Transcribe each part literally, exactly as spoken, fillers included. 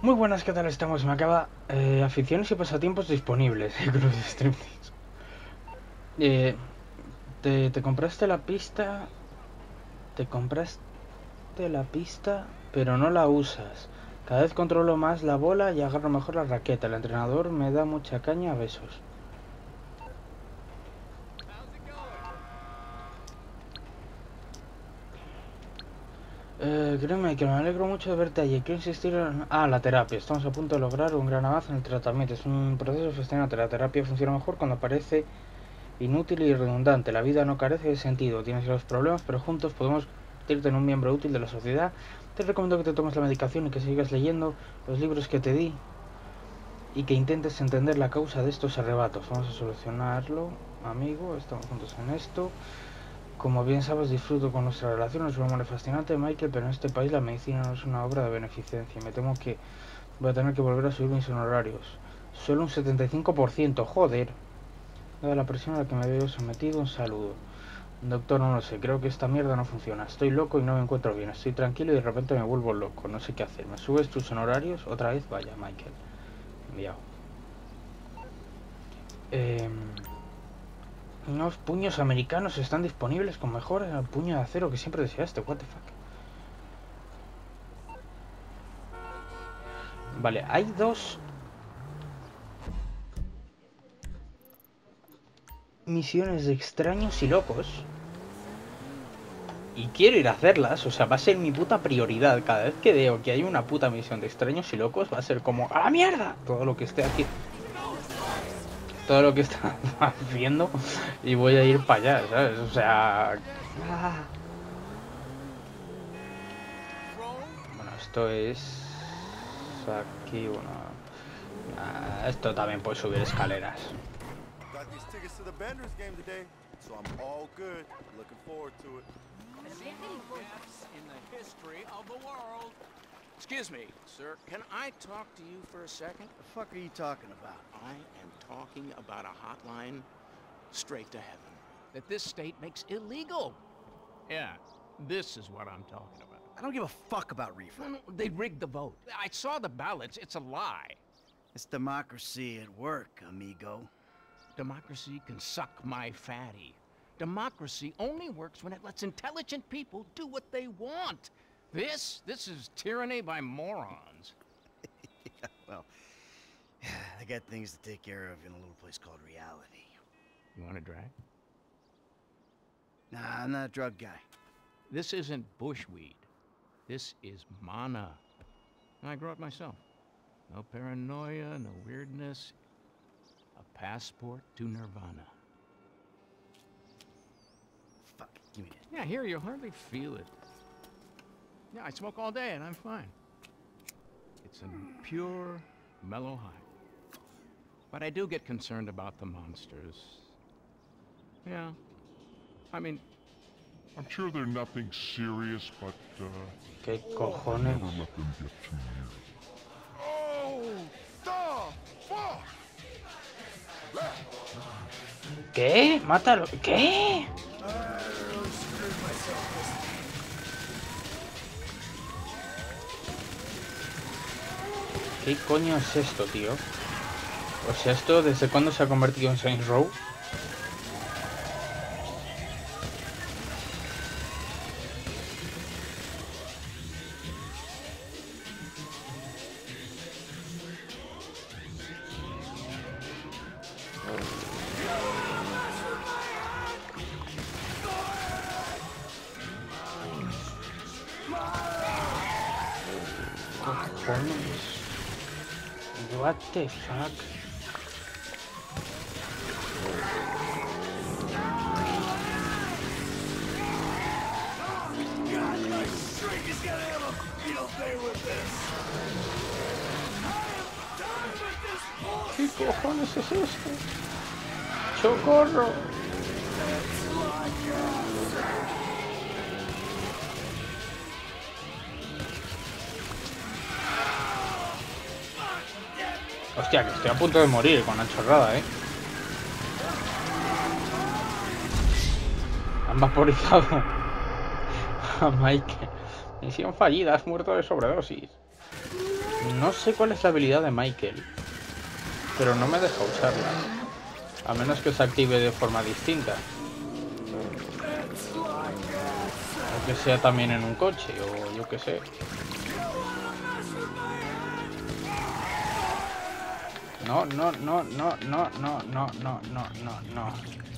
Muy buenas, ¿qué tal estamos? Me acaba... Eh, aficiones y pasatiempos disponibles. Cruz Striptease. Eh, te, te compraste la pista... Te compraste la pista, pero no la usas. Cada vez controlo más la bola y agarro mejor la raqueta. El entrenador me da mucha caña a besos. Eh, créeme que me alegro mucho de verte allí. Quiero insistir en... Ah, la terapia. Estamos a punto de lograr un gran avance en el tratamiento. Es un proceso fascinante. La terapia funciona mejor cuando parece inútil y redundante. La vida no carece de sentido. Tienes los problemas, pero juntos podemos convertirte en un miembro útil de la sociedad. Te recomiendo que te tomes la medicación y que sigas leyendo los libros que te di y que intentes entender la causa de estos arrebatos. Vamos a solucionarlo, amigo. Estamos juntos en esto. Como bien sabes, disfruto con nuestra relación. Es un hombre fascinante, Michael, pero en este país la medicina no es una obra de beneficencia. Me temo que voy a tener que volver a subir mis honorarios. Solo un setenta y cinco por ciento, joder. Dada la presión a la que me veo sometido, un saludo. Doctor, no lo sé, creo que esta mierda no funciona. Estoy loco y no me encuentro bien. Estoy tranquilo y de repente me vuelvo loco. No sé qué hacer. ¿Me subes tus honorarios? Otra vez, vaya, Michael. Enviado. Eh... Unos puños americanos están disponibles con mejoras al puño de acero que siempre deseaste. What the fuck. Vale, hay dos misiones de extraños y locos. Y quiero ir a hacerlas, o sea, va a ser mi puta prioridad. Cada vez que veo que hay una puta misión de extraños y locos, va a ser como ¡a la mierda! Todo lo que esté aquí. Todo lo que está haciendo. Y voy a ir para allá, ¿sabes? O sea... Bueno, esto es... Aquí, bueno... Ah, esto también puede subir escaleras. Excuse me, sir. Can I talk to you for a second? The fuck are you talking about? I am talking about a hotline straight to heaven that this state makes illegal. Yeah, this is what I'm talking about. I don't give a fuck about reefer. No, no, they rigged the vote. I saw the ballots. It's a lie. It's democracy at work, amigo. Democracy can suck my fatty. Democracy only works when it lets intelligent people do what they want. This, this is tyranny by morons. Yeah, well, I got things to take care of in a little place called reality. You want a drag? Nah, I'm not a drug guy. This isn't bushweed. This is mana. And I grew up myself. No paranoia, no weirdness. A passport to nirvana. Fuck, give me that. Yeah, here, you hardly feel it. Yeah, I smoke all day and I'm fine. It's a pure, mellow high. But I do get concerned about the monsters. Yeah. I mean... I'm sure they're nothing serious, but, uh... ¿Qué cojones? Never let them get too near. Oh, the fuck! ¿Qué? Mátalo. ¿Qué? ¿Qué coño es esto, tío? O sea, ¿esto desde cuándo se ha convertido en Saints Row? What the fuck? ¿Qué cojones es esto? ¡Socorro! Hostia, que estoy a punto de morir con la chorrada, eh. Han vaporizado a Mike. Misión fallida, has muerto de sobredosis. No sé cuál es la habilidad de Michael, pero no me deja usarla. A menos que se active de forma distinta. O que sea también en un coche, o yo qué sé. No, no, no, no, no, no, no, no, no, no, no.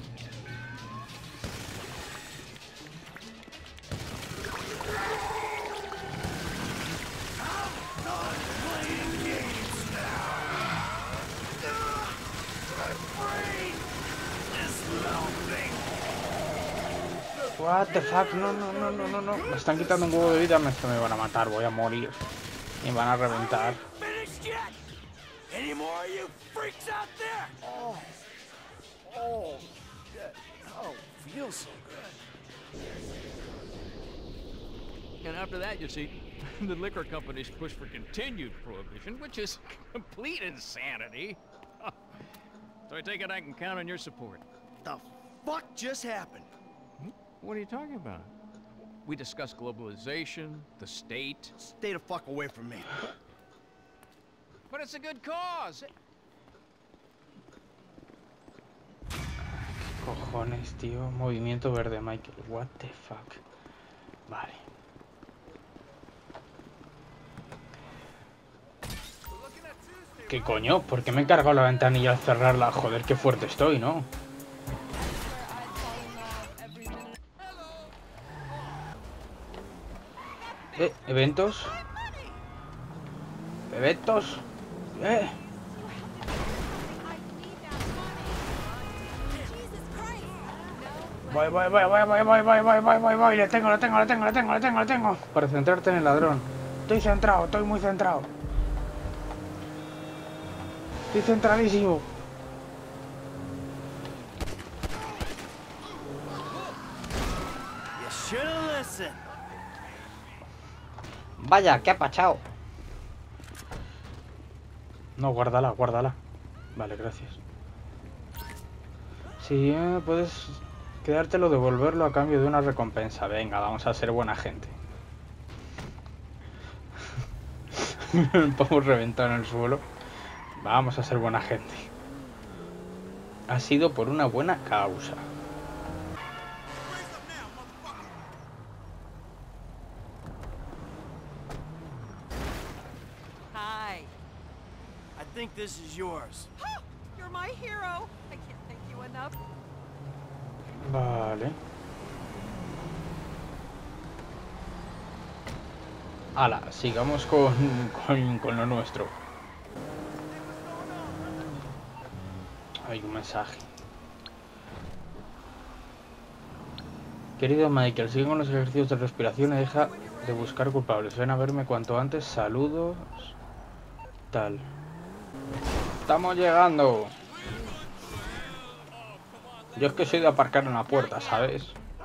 What the fuck, no, no, no, no, no, no. Me están quitando un huevo de vida, me, me van a matar, voy a morir. Me van a reventar. Any more of you freaks out there? Oh, oh, shit. Oh, feels so good. And after that, you see, the liquor companies push for continued prohibition, which is complete insanity. So I take it I can count on your support. The fuck just happened? What are you talking about? We discussed globalization, the state. Stay the fuck away from me. But it's a good cause. Cojones, tío. Movimiento verde, Michael. What the fuck. Vale. ¿Qué coño? ¿Por qué me he cargado la ventanilla al cerrarla? Joder, qué fuerte estoy, ¿no? Eh, eventos. Eventos. Eh. Voy, voy, voy, voy, voy, voy, voy, voy, voy, voy, voy. Le tengo, le tengo, le tengo, le tengo, le tengo, le tengo. Para centrarte en el ladrón. Estoy centrado, estoy muy centrado. Estoy centradísimo. You should've listened. Vaya, qué apachao. No, guárdala, guárdala. Vale, gracias. Sí, eh, puedes quedártelo, devolverlo a cambio de una recompensa. Venga, vamos a ser buena gente. El pavo reventado en el suelo. Vamos a ser buena gente. Ha sido por una buena causa. Hi. I think this is yours. You're my hero. I can't thank you enough. Vale. Ala, sigamos con, con, con lo nuestro. Hay un mensaje. Querido Michael, sigue con los ejercicios de respiración y deja de buscar culpables. Ven a verme cuanto antes. Saludos. Tal. Estamos llegando. Yo es que soy de aparcar en la puerta, ¿sabes?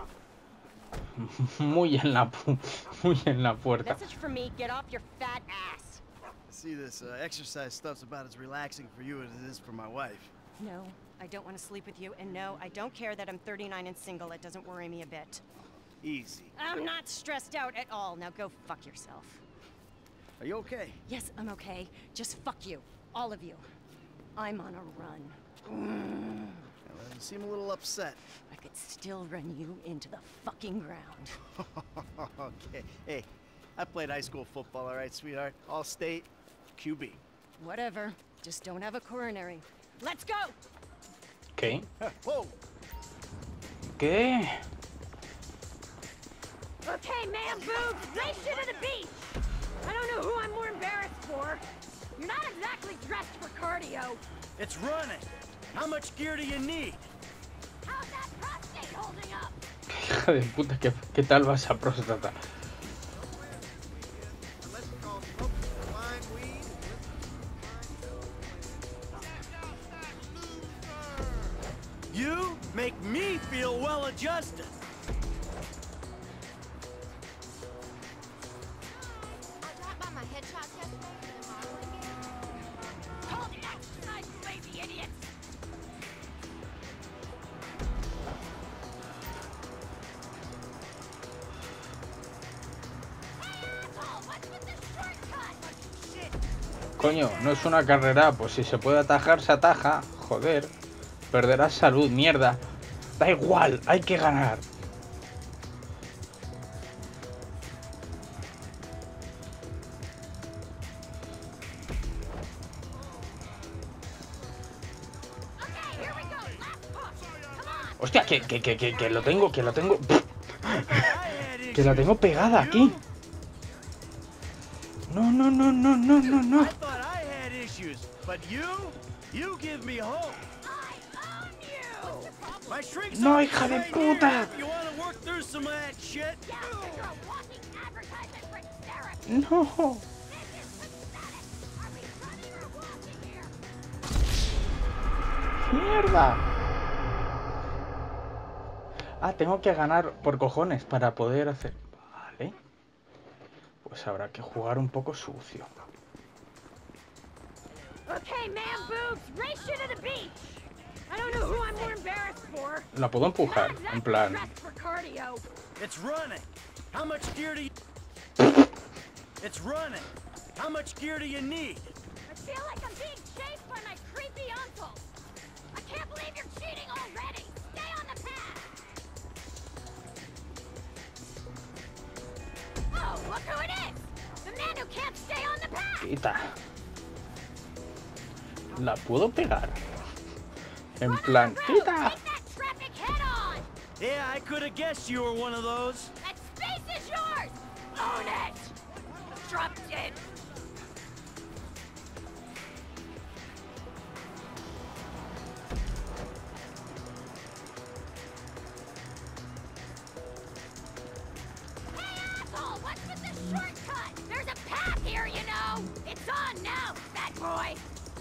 Muy en la pu muy en la puerta. Message from me. Get off your fat ass. See, this uh, exercise stuff's about as relaxing for you as it is for my wife. No, I don't want to sleep with you, and no, I don't care that I'm thirty-nine and single. It doesn't worry me a bit. Easy. I'm not stressed out at all. Now go fuck yourself. Are you okay? Yes, I'm okay. Just fuck you. All of you. I'm on a run. Well, you seem a little upset. I could still run you into the fucking ground. Okay. Hey, I played high school football, all right, sweetheart? All state, Q B. Whatever. Just don't have a coronary. Let's go! ¿Qué? Whoa! ¿Qué? Okay, man boobs, race you to the beach! I don't know who I'm more embarrassed for. You're not exactly dressed for cardio. It's running. How much gear do you need? How's that prostate holding up? Hija de puta, ¿qué, qué tal va esa próstata? You make me feel well adjusted. I got by my headshots yesterday in the modeling game. Call the exercise, you lazy idiots! Hey, asshole, what's with the shortcut? Shit! Coño, no es una carrera, pues si se puede atajar, se ataja. Joder, perderás salud, mierda. Da igual, hay que ganar. Hostia, que, que, que, que, que lo tengo, que lo tengo. Que la tengo pegada aquí. No, no, no, no, no, no, no. No, hija de puta. No. Mierda. Ah, tengo que ganar por cojones para poder hacer... Vale. Pues habrá que jugar un poco sucio. La puedo empujar, en plan... It's running. How much gear do you... It's running. How much gear do you need? I feel like I'm being chased by my creepy uncle. I can't believe you're cheating already. Stay on the path. Oh, look who it is! The man who can't stay on the path. Quita. La puedo pegar. En plan, quita. Yeah, I could have guessed you were one of those. That space is yours. Own it. Dropped it. Hey, asshole! What's with the shortcut? There's a path here, you know. It's on now, fat boy.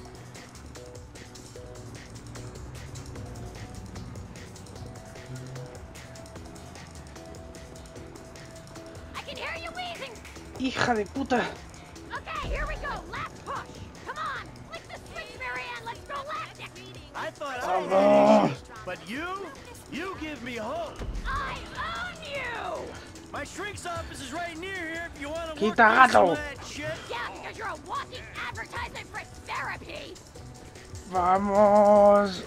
Hija de puta. Okay, here we go. Last push. Come on. Click the switch, Marianne. Let's go left. I thought I had but you, you give me hope. I own you. My shrink's office is right near here if you want to work Quita, some gato. of that shit. Yeah, because you're a walking advertisement for therapy. Vamos.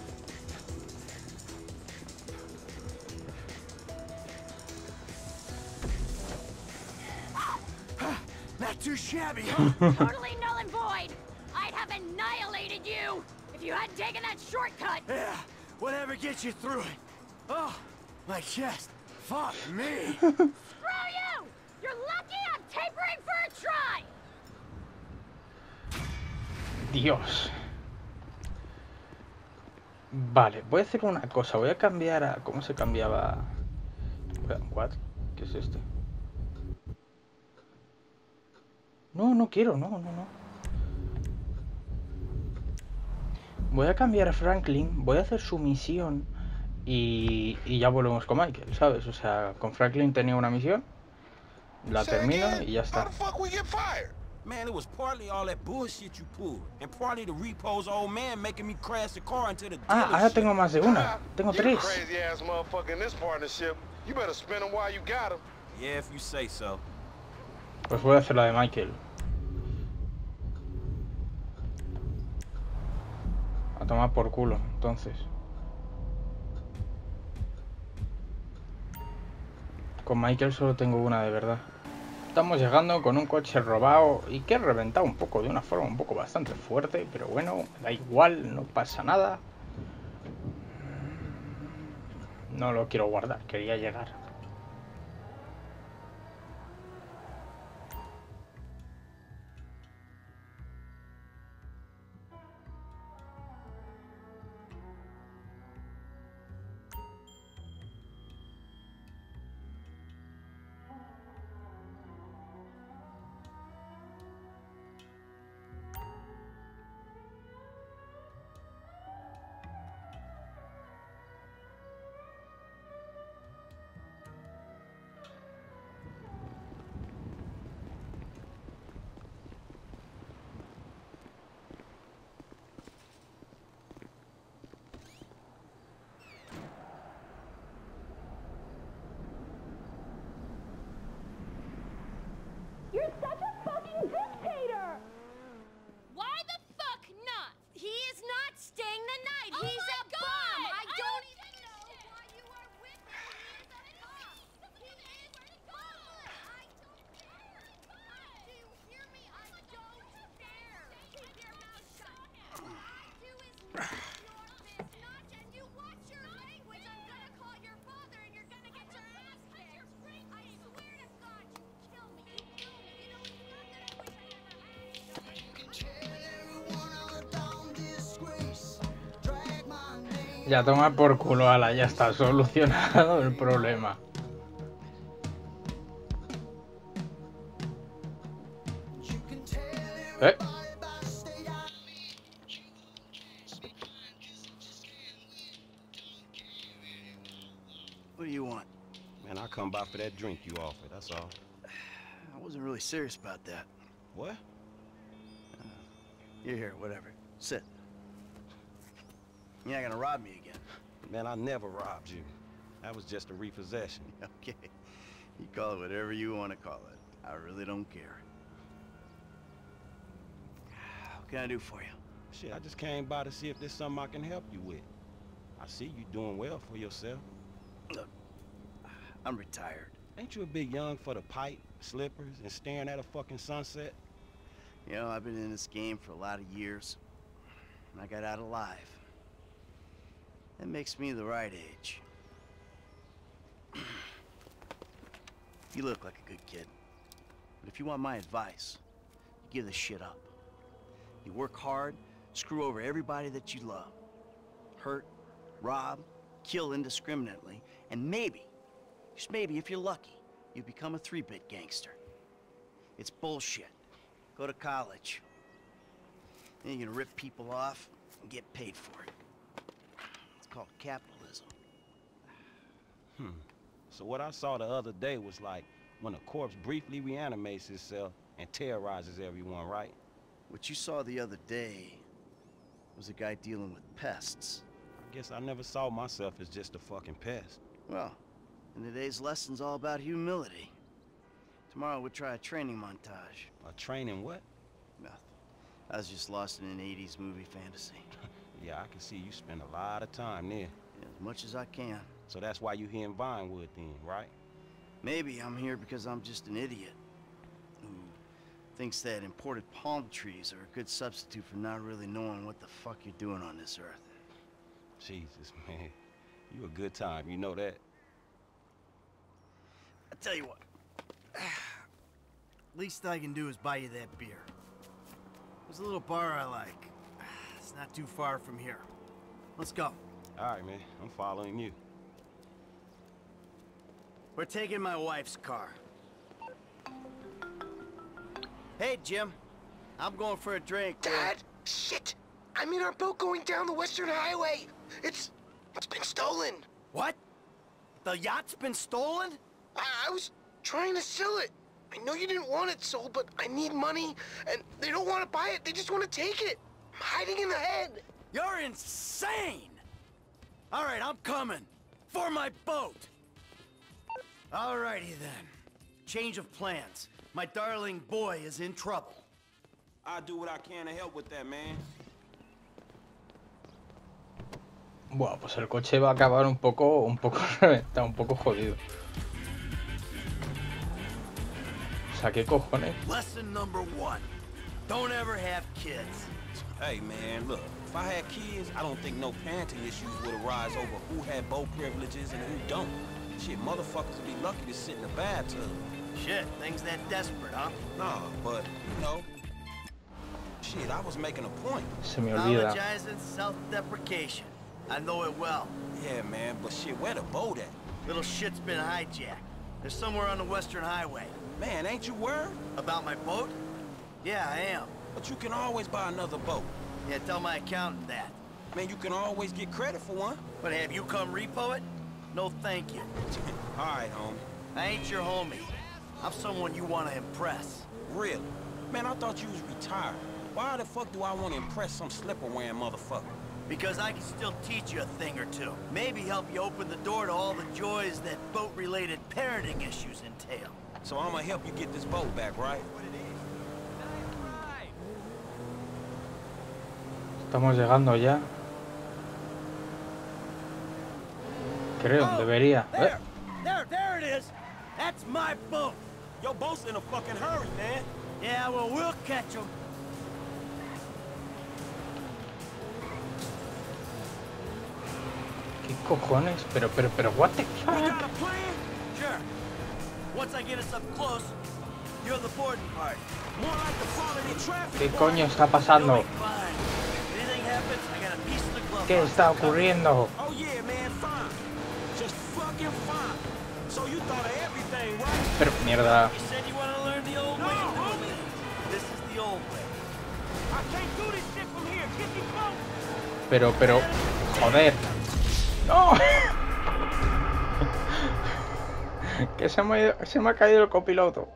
Not too shabby, huh? Totally null and void. I'd have annihilated you if you hadn't taken that shortcut. Yeah, whatever gets you through it. Oh, my chest. Fuck me. Screw you! You're lucky I'm tapering for a try. Dios. Vale, voy a hacer una cosa. Voy a cambiar a... ¿Cómo se cambiaba? ¿What? ¿Qué es este? No, no quiero, no, no, no. Voy a cambiar a Franklin, voy a hacer su misión y, y ya volvemos con Michael, ¿sabes? O sea, con Franklin tenía una misión, la termino y ya está. Man, it was partly all that bullshit you pulled, and partly the repo's old man making me crash the car into the Ah, ahora tengo más de una, tengo tres. Crazy ass motherfucker in this partnership. You better spin them while you got them. Yeah, if you say so. Pues voy a hacer la de Michael. A tomar por culo, entonces. Con Michael solo tengo una de verdad. Estamos llegando con un coche robado y que he reventado un poco de una forma un poco bastante fuerte, pero bueno, da igual, no pasa nada. No lo quiero guardar, quería llegar. Ya toma por culo, ala, ya está solucionado el problema. ¿Eh? What do you want? Man, I come by for that drink you offered, that's all. I wasn't really serious about that. What? Uh, you're here, whatever. Sit. You're not gonna rob me again. Man, I never robbed you. That was just a repossession. Okay. You call it whatever you want to call it. I really don't care. What can I do for you? Shit, I just came by to see if there's something I can help you with. I see you doing well for yourself. Look, I'm retired. Ain't you a bit young for the pipe, slippers, and staring at a fucking sunset? You know, I've been in this game for a lot of years, and I got out alive. That makes me the right age. You look like a good kid. But if you want my advice, you give this shit up. You work hard, screw over everybody that you love. Hurt, rob, kill indiscriminately, and maybe, just maybe if you're lucky, you become a three-bit gangster. It's bullshit. Go to college. Then you're gonna rip people off and get paid for it. It's called capitalism. Hmm. So what I saw the other day was like when a corpse briefly reanimates itself and terrorizes everyone, right? What you saw the other day was a guy dealing with pests. I guess I never saw myself as just a fucking pest. Well, and today's lesson's all about humility. Tomorrow we'll try a training montage. A training what? Nothing. I was just lost in an eighties movie fantasy. Yeah, I can see you spend a lot of time there. As much as I can. So that's why you here in Vinewood then, right? Maybe I'm here because I'm just an idiot who thinks that imported palm trees are a good substitute for not really knowing what the fuck you're doing on this earth. Jesus, man. You a good time, you know that? I tell you what. Least I can do is buy you that beer. There's a little bar I like. It's not too far from here. Let's go. All right, man. I'm following you. We're taking my wife's car. Hey, Jim. I'm going for a drink. Dad? Shit! I'm in our boat going down the Western Highway. It's... it's been stolen. What? The yacht's been stolen? I, I was trying to sell it. I know you didn't want it sold, but I need money, and they don't want to buy it. They just want to take it. I'm hiding in the head. You're insane! All right, I'm coming. For my boat. Alrighty then. Change of plans. My darling boy is in trouble. I'll do what I can to help with that, man. Bueno, pues el coche va a acabar un poco, un poco reventado, un poco jodido. O sea, ¿qué cojones? Lesson number one. Don't ever have kids. Hey, man, look. If I had kids, I don't think no parenting issues would arise over who had boat privileges and who don't. Shit, motherfuckers would be lucky to sit in the bathtub. Shit, things that desperate, huh? Nah, but, you know... Shit, I was making a point. Se me olvida. Apologizing, self-deprecation. I know it well. Yeah, man, but shit, where the boat at? Little shit's been hijacked. They're somewhere on the Western Highway. Man, ain't you worried? About my boat? Yeah, I am. But you can always buy another boat. Yeah, tell my accountant that. Man, you can always get credit for one. But have you come repo it? No, thank you. All right, homie. I ain't your homie. I'm someone you want to impress. Really? Man, I thought you was retired. Why the fuck do I want to impress some slipper-wearing motherfucker? Because I can still teach you a thing or two. Maybe help you open the door to all the joys that boat-related parenting issues entail. So I'm gonna help you get this boat back, right? Estamos llegando ya. Creo, Oh, debería. There, ¿Eh? there, there it is. That's my boat. Your boat's in a fucking hurry, man. Yeah, well, we'll catch them. ¿Qué cojones? Pero, pero, pero, what the We fuck? got a plan? Sure. Once I get us up close, you're the boarding party. More like the falling in traffic. ¿Qué coño está pasando? You'll be fine. If anything happens, I got a piece of the glove ¿Qué box. está ocurriendo? Oh, yeah, man, fine. Just fucking fine. So you thought of everything, right? Pero, mierda. You said you wanted to learn the old way. No, homie. This is the old way. I can't do this shit from here. Get me close. Pero, pero... Joder. ¡No! Que se me, ha ido- se me ha caído el copiloto.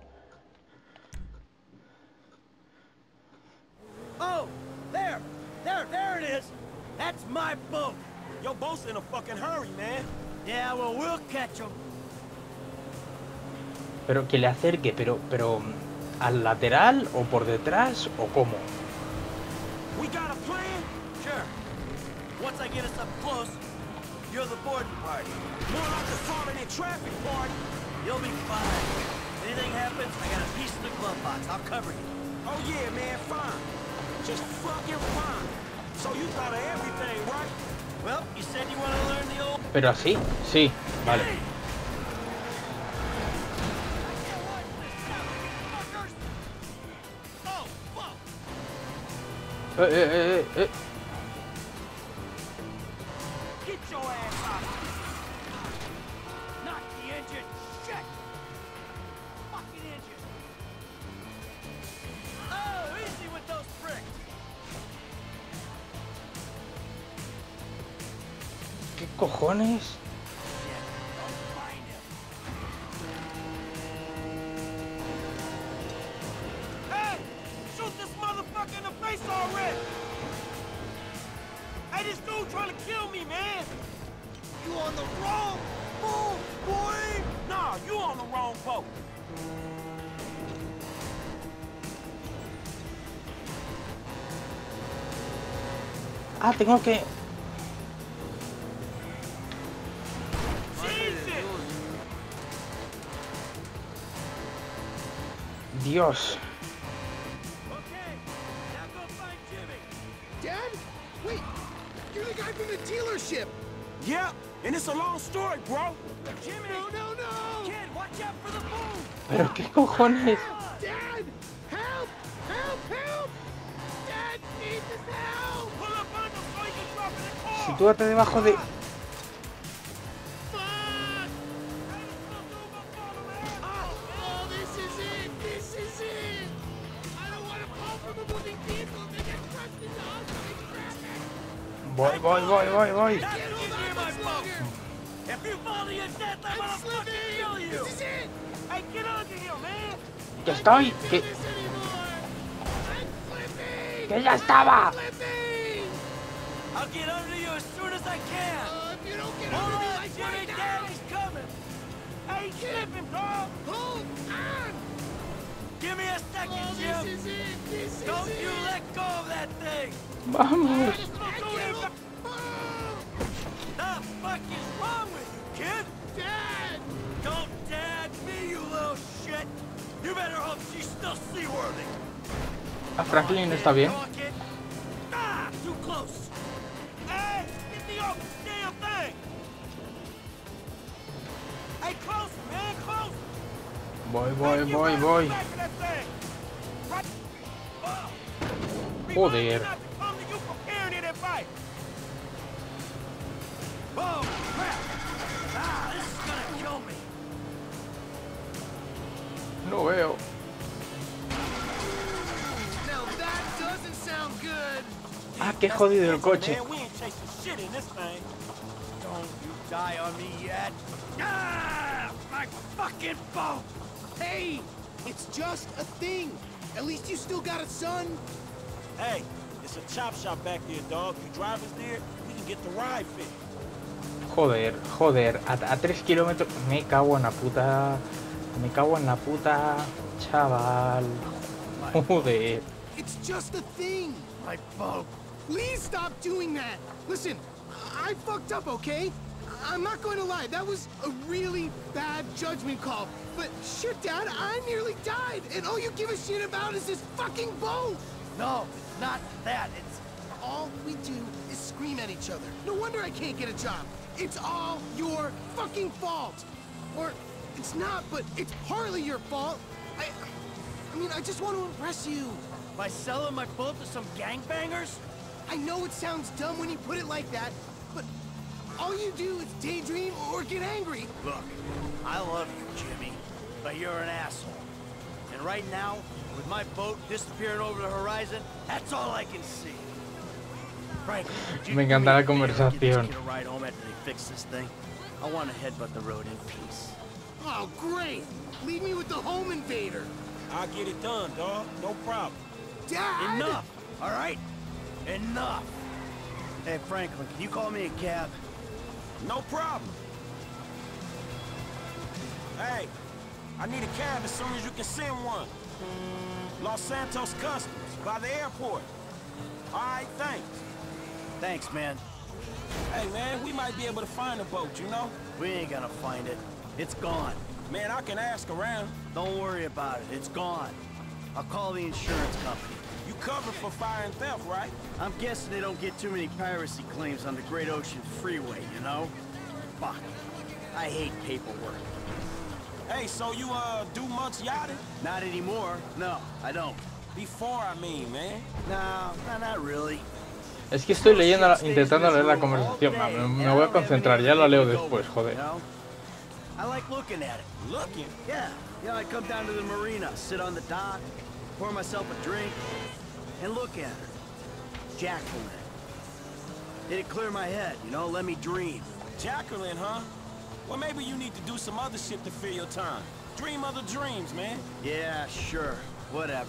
Oh, there, there, there it is. That's my boat. Your boat's in a fucking hurry, man. Yeah, well, we'll catch them. Pero que le acerque, pero, pero... ¿Al lateral o por detrás o cómo? We got a plan? Sure. Once I get us up close, you're the boarding party. More like the falling in traffic party. You'll be fine. Anything happens, I got a piece of the glove box. I'll cover you. Oh yeah, man, fine. Just fucking fine. So you thought of everything, right? Well, you said you want to learn the old... Pero así, sí, vale. Oh, fuck! Eh, eh, eh, eh. Get your ass out. Knock the engine! Shit! Fucking engine! Oh, easy with those bricks! ¿Qué cojones? Shit, don't find him. Hey! Shoot this motherfucker in the face already! Hey, this dude trying to kill me, man! You on the wrong boat, boy! Nah, you on the wrong boat. Ah, tengo que... Jesus! Dios. Okay, now go find Jimmy. Dad? Wait, you're the guy from the dealership. Yeah, and it's a long story, bro. Jimmy! No, no, no! Kid, watch out for the boom! Pero qué cojones. Dad! Help! Help! Help! Dad needs his help! Pull up on him so he can drop in the car! Sitúate debajo de... Fuck! Oh, this is it! This is it! I don't want to fall from a moving vehicle and get crushed into oncoming traffic! Voy, voy, voy, voy, voy. Get near my boat! If you fall to your death, I'm gonna fucking kill you! This is it! Hey, get under here, man! Que estoy, que... This anymore! I'm flipping! Que ya estaba. Flipping! I'll get under you as soon as I can. Uh, if you don't get Hold under me on, like Jimmy, right now! Daddy's coming. Hey, slipping, dog! Hold on! Give me a second, Oh, Jim. this is it! This is Don't it! you let go of that thing. Vamos. I can't- Oh, The fuck is wrong with you, kid? Dad! Don't dad me, you little shit. You better hope she's still seaworthy. A Franklin está bien. Come on, kid. Ah, too close. Hey, get me off this damn thing! Hey, close, man, close! Voy, Hey, voy, get voy, right voy. back of that thing. Right. Oh. Joder. Remind me not to come to you preparing it and fight. Oh, crap. Ah, this is gonna kill me. No veo. Now that doesn't sound good! Ah, qué jodido el coche. Man, we ain't chasing shit in this thing. Don't you die on me yet. Ah, my fucking boat. Hey! It's just a thing! At least you still got a son! Hey, it's a chop shop back there, dog. You drive us there, we can get the ride fit. Joder, joder. A, a tres kilómetros... Me cago en la puta... Me cago en la puta... Chaval. Joder. It's just a thing! My boat. Please stop doing that! Listen, I fucked up, okay? I'm not going to lie, that was a really bad judgment call. But shit, Dad, I nearly died, and all you give a shit about is this fucking boat! No, it's not that. It's All we do is scream at each other. No wonder I can't get a job. It's all your fucking fault! Or, it's not, but it's partly your fault. I... I mean, I just want to impress you. by selling my boat to some gangbangers. I know it sounds dumb when you put it like that, but All you do is daydream or get angry. Look, I love you, Jimmy, but you're an asshole. And right now, with my boat disappearing over the horizon, that's all I can see. Frank, me encanta la conversación. Get a ride home after they fix this thing. I want to headbutt the road in peace. Oh, great. Leave me with the home invader. I'll get it done, dog. No problem. Dad! Enough, all right? Enough. Hey, Franklin, can you call me a cab? No problem. Hey, I need a cab as soon as you can send one. Los Santos Customs, by the airport. All right, thanks. Thanks, man. Hey, man, we might be able to find a boat, you know? We ain't gonna find it. It's gone. Man, I can ask around. Don't worry about it. It's gone. I'll call the insurance company. You covered for fire and theft, right? I'm guessing they don't get too many piracy claims on the Great Ocean Freeway, you know? Fuck. I hate paperwork. Hey, so you, uh, do much yachting? Not anymore. No, I don't. Before, I mean, man. No, no, not really. Es que estoy leyendo, la, intentando leer la conversación. Me, me voy a concentrar, ya lo leo después, joder. I like looking at it. Looking? Yeah. Yeah, I come down to the marina, sit on the dock, pour myself a drink, and look at her. Jacqueline. It'd clear my head, you know, let me dream. Jacqueline, huh? Well, maybe you need to do some other shit to fill your time. Dream other dreams, man. Yeah, sure. Whatever.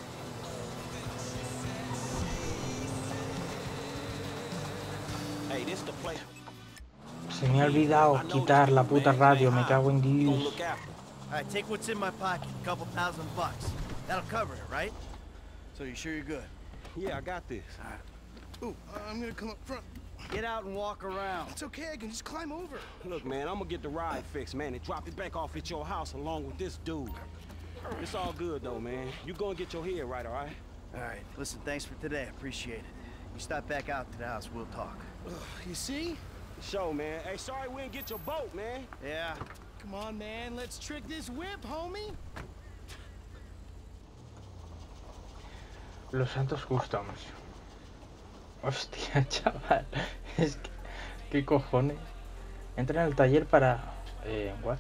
Hey, this the place. Se me ha olvidado quitar la puta radio, me cago en Dios. Alright, take what's in my pocket, a couple thousand bucks. That'll cover it, right? So you sure you're good? Yeah, I got this. Alright. Ooh, uh, I'm gonna come up front. Get out and walk around. It's okay, I can just climb over. Look, man, I'm gonna get the ride fixed, man, and drop it back off at your house along with this dude. It's all good, though, man. You go and get your head right, all right? Alright, listen, thanks for today. I appreciate it. You stop back out to the house, we'll talk. Ugh, you see? Show, man. Hey, sorry we didn't get your boat, man. Yeah. Come on, man. Let's trick this whip, homie. Los Santos Customs. Hostia, chaval. Es que... ¿Qué cojones? Entra en el taller para... Eh, what?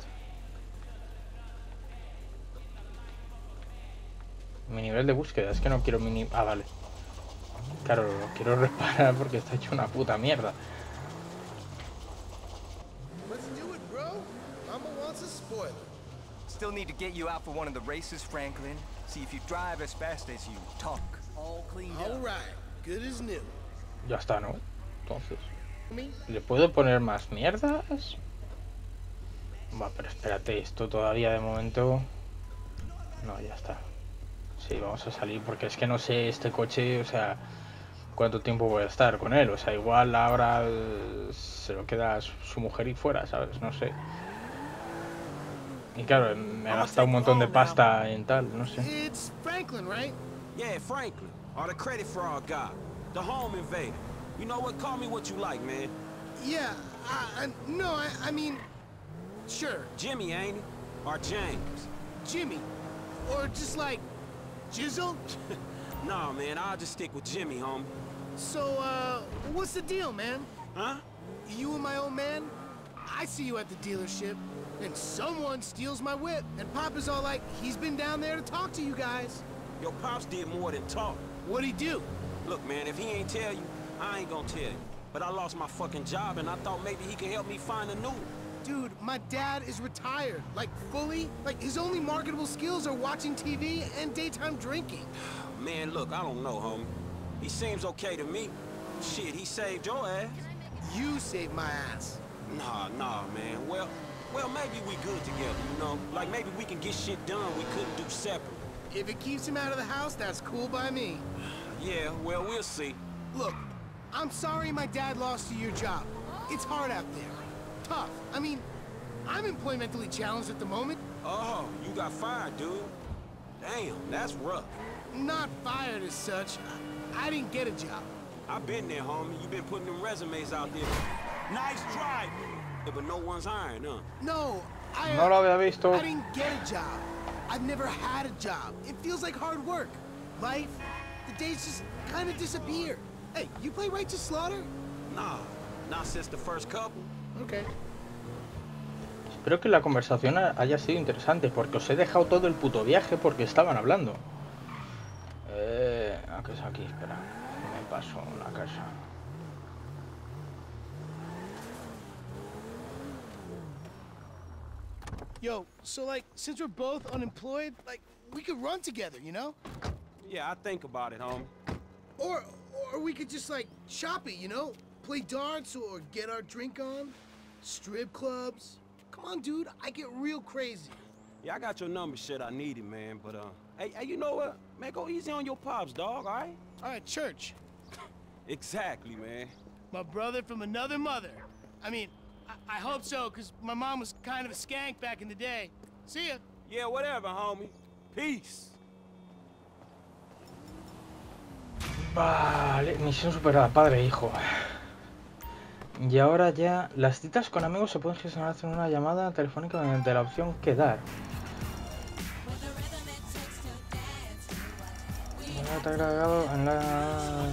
Mi nivel de búsqueda. Es que no quiero mini... Ah, vale. Claro, lo quiero reparar porque está hecho una puta mierda. Still need to get you out for one of the races, Franklin. See if you drive as fast as you talk. All cleaned up. All right, good as new. Ya está, ¿no? Entonces, ¿le puedo poner más mierdas? Va, pero espérate, esto todavía de momento... No, ya está. Sí, vamos a salir porque es que no sé este coche, o sea, cuánto tiempo voy a estar con él. O sea, igual ahora eh, se lo queda su, su mujer y fuera, ¿sabes? No sé. Y claro, me ha gastado un montón de pasta en tal, no sé. It's Franklin, right? Yeah, Franklin. Or the credit fraud guy. The home invader. You know what? Call me what you like, man. Yeah, I, I, no, I, I mean, sure. Jimmy, ain't it? Or James? Jimmy. Or just like, Jizzle? Nah, man, I'll just stick with Jimmy, homie. So, uh, what's the deal, man? Huh? You and my old man? I see you at the dealership, and someone steals my whip, and Papa's all like, he's been down there to talk to you guys. Your pops did more than talk. What'd he do? Look, man, if he ain't tell you, I ain't gonna tell you. But I lost my fucking job, and I thought maybe he could help me find a new one. Dude, my dad is retired, like fully. Like his only marketable skills are watching T V and daytime drinking. Man, look, I don't know, homie. He seems okay to me. Shit, he saved your ass. You saved my ass. Nah, nah, man. Well, well, maybe we good together, you know? Like, maybe we can get shit done we couldn't do separate. If it keeps him out of the house, that's cool by me. Yeah, well, we'll see. Look, I'm sorry my dad lost you your job. It's hard out there. Tough. I mean, I'm employmentally challenged at the moment. Oh, you got fired, dude. Damn, that's rough. Not fired as such. I, I didn't get a job. I've been there, homie. You've been putting them resumes out there. Nice drive. Yeah, but no one's hiring, huh? No, I, uh, No lo había visto. I didn't get a job. I've never had a job. It feels like hard work. Life, the days just kind of disappear. Hey, you play Righteous Slaughter? Nah, Not since the first couple. Okay. Espero que la conversación haya sido interesante, porque os he dejado todo el puto viaje porque estaban hablando. Eh, ¿a qué es aquí? Espera, me paso la casa. Yo, so like, since we're both unemployed, like, we could run together, you know? Yeah, I think about it, homie. Or, or we could just like shop it, you know? Play darts or get our drink on. Strip clubs. Come on, dude, I get real crazy. Yeah, I got your number, shit. I need it, man. But uh, hey, hey, you know what? Man, go easy on your pops, dog. All right? All right, church. Exactly, man. My brother from another mother. I mean, I, I hope so, because my mom was kind of a skank back in the day. See ya. Yeah, whatever, homie. Peace. Vale, misión superada, padre e hijo. Y ahora ya, las citas con amigos se pueden gestionar haciendo una llamada telefónica mediante la opción quedar. Está agregado en la...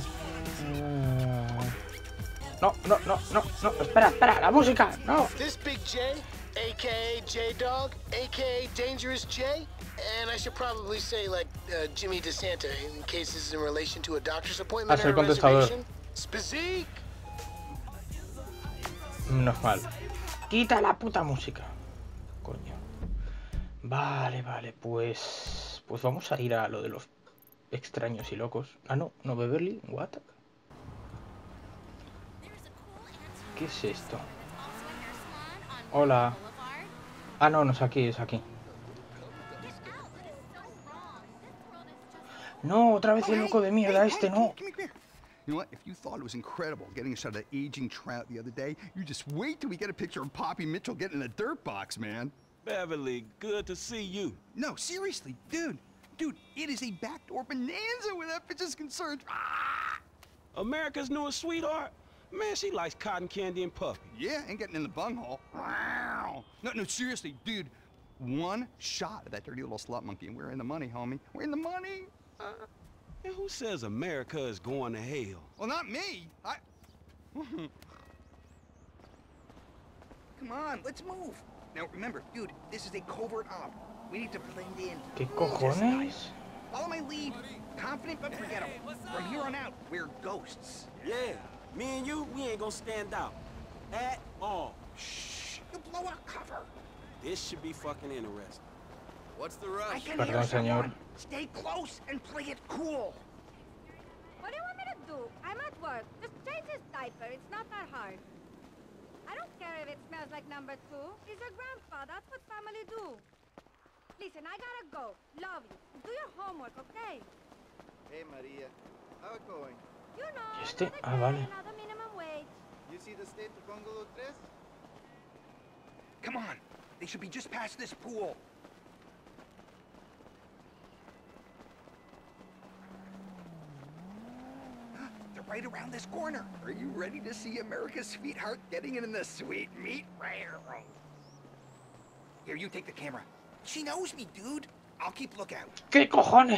No, no, no, no, no, espera, espera, la música, no. This Big J, aka J-Dog, aka Dangerous J, and I should probably say like uh, Jimmy DeSanta in case this is in relation to a doctor's appointment Ah, or a el contestador. reservation. Spazik! Menos mal. Quita la puta música. Coño. Vale, vale, pues... Pues vamos a ir a lo de los extraños y locos. Ah, no, no, Beverly, what? ¿Qué es esto? Hola. Ah, no, no es aquí, es aquí. No, otra vez el loco de mierda este, no. You know what? If you thought it was incredible getting a shot of that aging trout the other day, you just wait till we get a picture of Poppy Mitchell getting in a dirt box, man. Beverly, good to see you. No, seriously, dude. Dude, it is a backdoor bonanza where that bitch is concerned. Ah! America's newest sweetheart? Man, she likes cotton candy and puppy. Yeah, and getting in the bunghole. Wow. No, no, seriously, dude. One shot of that dirty little slut monkey, and we're in the money, homie. We're in the money. Uh, And who says America is going to hell? well, not me. I... Come on, let's move. Now, remember, dude, this is a covert op. We need to blend in. ¿Qué cojones? Follow my lead. Confident but forgettable. From here on out, we're ghosts. Yeah, me and you, we ain't gonna stand out. At all. Shh. You blow our cover. This should be fucking interesting. What's the I rush? can Perdón, hear someone. señor. Stay close and play it cool. What do you want me to do? I'm at work. Just change his diaper. It's not that hard. I don't care if it smells like number two. He's your grandpa. That's what family do. Listen, I gotta go. Love you. Do your homework, okay? Hey, Maria. How it going? You know, Este- another ah, day, vale. another minimum wage. You see the state of Bungalow three? Come on. They should be just past this pool. They're right around this corner. Are you ready to see America's sweetheart getting in the sweet meat? Here, you take the camera. She knows me, dude. I'll keep lookout. ¿Qué cojones?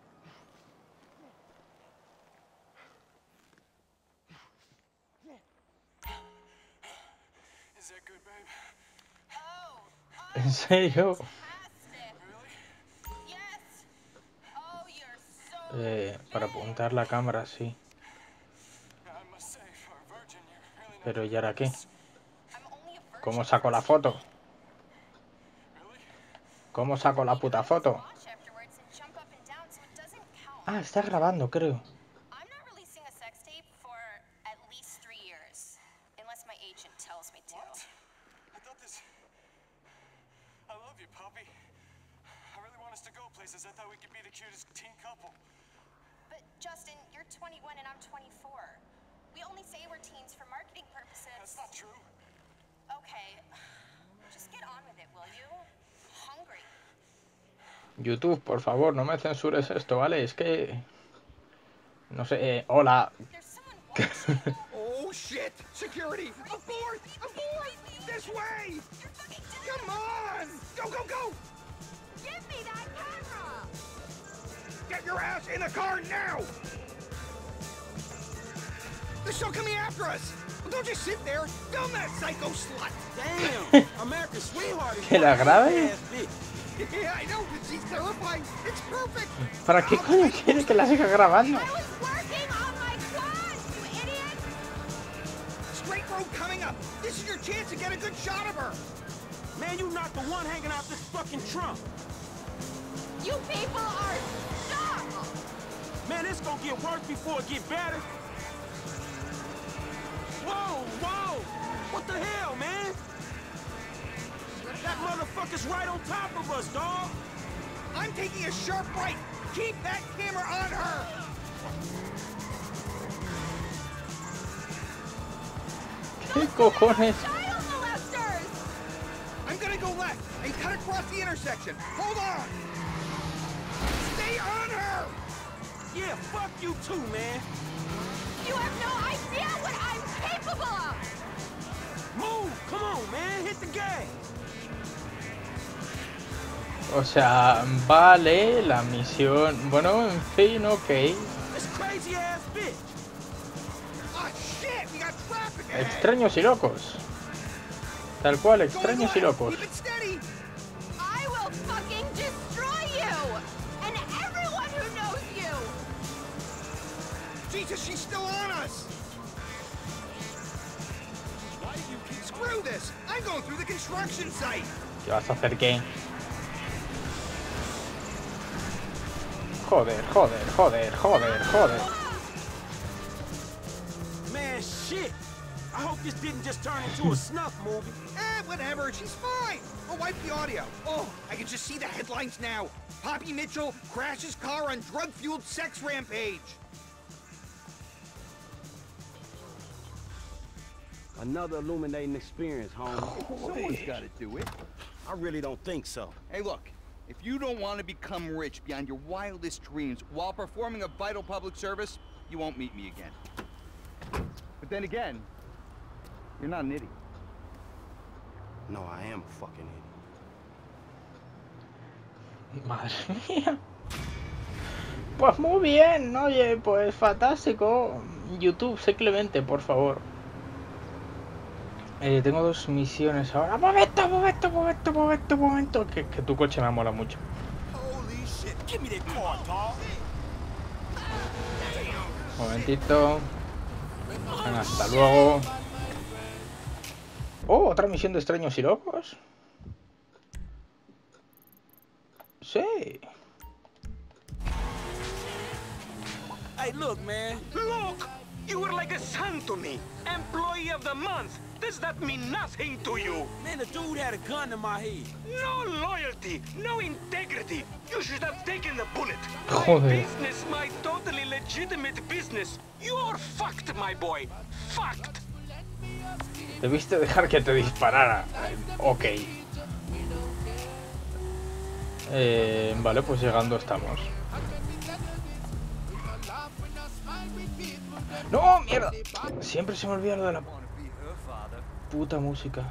Is that good, babe? Oh, ¿En serio? fantastic. Yes. Oh, you're so Eh, para apuntar la cámara, sí. I must say, for a virgin, you're really not Pero ¿y ahora qué? I'm only a virgin. ¿Cómo saco la foto? really. ¿Cómo saco la puta foto? Watch afterwards and jump up and down so it doesn't count. Ah, está grabando, creo. I'm not releasing a sex tape for at least three years, unless my agent tells me to. What? I thought this. I love you, Poppy. I really want us to go places. I thought we could be the cutest teen couple. But Justin, you're twenty-one and I'm twenty-four. We only say we're teens for marketing purposes. That's not true. Okay, just get on with it, will you? Hungry. YouTube, por favor, no me censures esto, ¿vale? Es que... No sé, eh, hola. There's someone watching. Oh, shit! Security! Abort! Abort! This way! Come on! Go, go, go! Give me that camera! Get your ass in the car now! They're still coming after us! Don't just sit there. Film that psycho slut. Damn, American sweetheart is ¿Que la grabe? ass bitch. Yeah, I know. She's terrifying. It's perfect. ¿Para qué coño quiere que la siga grabando? I was working on my quad, you idiot! Straight road coming up. This is your chance to get a good shot of her. Man, you not the one hanging out this fucking trunk. You people are dumb! Man, it's gonna get worse before it get better. Whoa, whoa! What the hell, man? That motherfucker's right on top of us, dog. I'm taking a sharp right. Keep that camera on her. ¿Qué cojones? Child molesters! I'm gonna go left and cut across the intersection. Hold on. Stay on her. Yeah, fuck you too, man. You have no idea what I'm capable of! Move! Come on, man. Hit the gas. O sea, vale, la misión... Bueno, en fin, ok. This crazy ass bitch. Oh shit, we got traffic ahead. Extraños y locos. Tal cual, extraños y locos. Keep it steady. I will fucking destroy you! And everyone who knows you! Jesus, she's still on us. Why did you keep... Screw this. I'm going through the construction site. ¿Qué vas a hacer qué? Joder, joder, joder, joder, joder. Man, shit. I hope this didn't just turn into a snuff movie. Eh, whatever. She's fine. I'll wipe the audio. Oh, I can just see the headlines now. Poppy Mitchell crashes car on drug-fueled sex rampage. Another illuminating experience, homie. Someone's got to do it. I really don't think so. Hey, look. If you don't want to become rich beyond your wildest dreams while performing a vital public service, you won't meet me again. But then again, you're not an idiot. No, I am a fucking idiot. Madre mía. Pues muy bien, oye, pues fantástico. YouTube, sé Clemente, por favor. Eh, tengo dos misiones ahora. Momento, momento, momento, momento, momento. Que, que tu coche me mola mucho. Holy shit. Give me that car, dog. Momentito. Venga, hasta luego. Oh, otra misión de extraños y locos. Sí. Hey, look, man. Look! You were like a son to me. Employee of the month. Does that mean nothing to you? Man, the dude had a gun in my head. No loyalty, no integrity. You should have taken the bullet. Joder. My business, my totally legitimate business. You're fucked, my boy. Fucked. Debiste dejar que te disparara. Ok. Eh, vale, pues llegando estamos. ¡No, mierda! Siempre se me olvida lo de la puta música.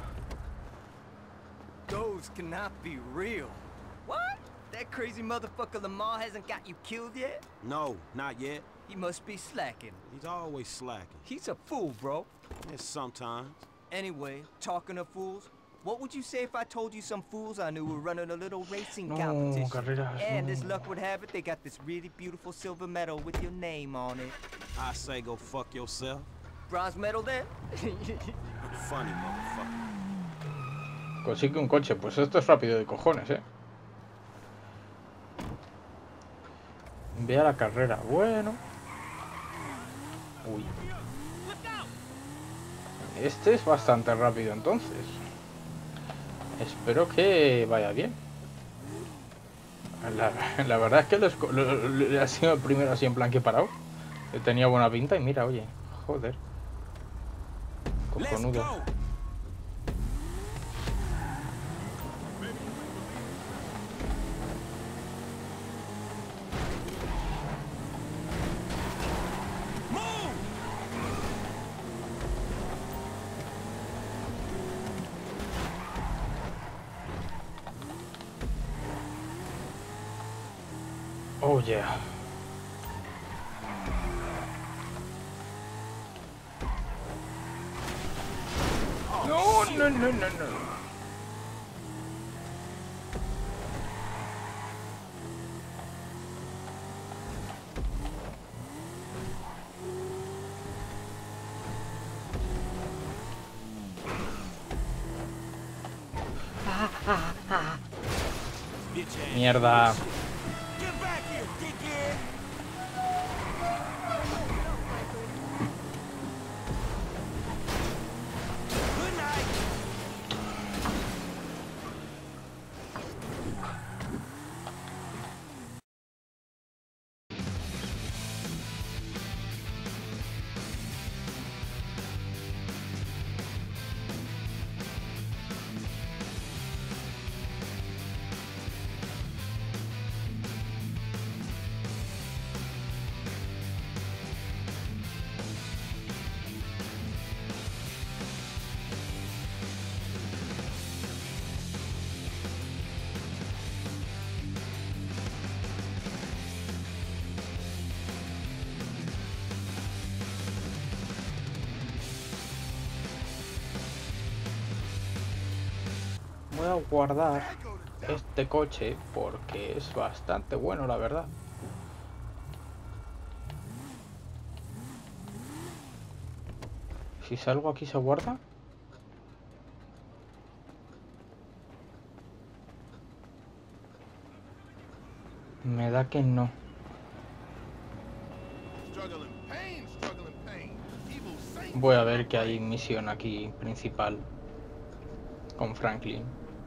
Those cannot be real. What? That crazy motherfucker Lamar hasn't got you killed yet? No, not yet. He must be slacking. He's always slacking. He's a fool, bro. Yeah, sometimes. Anyway, talking of fools, what would you say if I told you some fools I knew were running a little racing No, competition? carreras, And no. as luck would have it, they got this really beautiful silver medal with your name on it. I say go fuck yourself. Bronze medal then? Funny motherfucker. Consigue un coche, pues esto es rápido de cojones, eh. Ve a la carrera, bueno. Uy. Este es bastante rápido entonces. Espero que vaya bien. La, la verdad es que lo, lo, lo, ha sido el primero así en plan que he parado. Tenía buena pinta y mira, oye, joder. Cojonudo. Oh yeah. No, no, no, no, no. Mierda. Voy a guardar este coche porque es bastante bueno, la verdad. Si salgo aquí, ¿se guarda? Me da que no. Voy a ver que hay misión aquí principal con Franklin.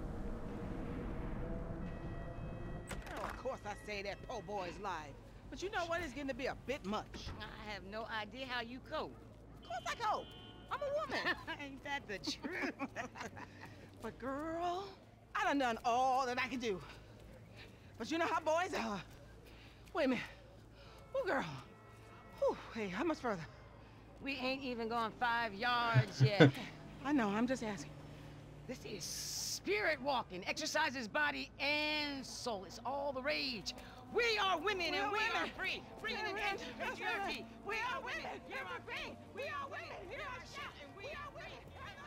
Of course I say that po' boy's life. But you know what? It's getting to be a bit much. I have no idea how you cope. Of course I cope. I'm a woman. Ain't that the truth? But girl, I done done all that I can do. But you know how boys are. Wait a minute. Oh, girl. Whew, hey, how much further? We ain't even gone five yards yet. I know, I'm just asking. This is spirit walking. Exercises body and soul. It's all the rage. We are women we and are we women. are free. Freedom and patriarchy. We are women. You are free. We are women. You are shot and we are women.